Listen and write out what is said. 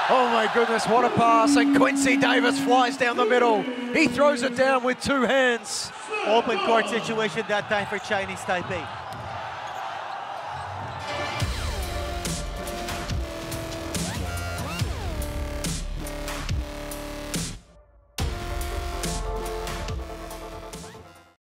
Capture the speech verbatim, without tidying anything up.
Oh my goodness, what a pass, and Quincy Davis flies down the middle. He throws it down with two hands. Open court situation that time for Chinese Taipei.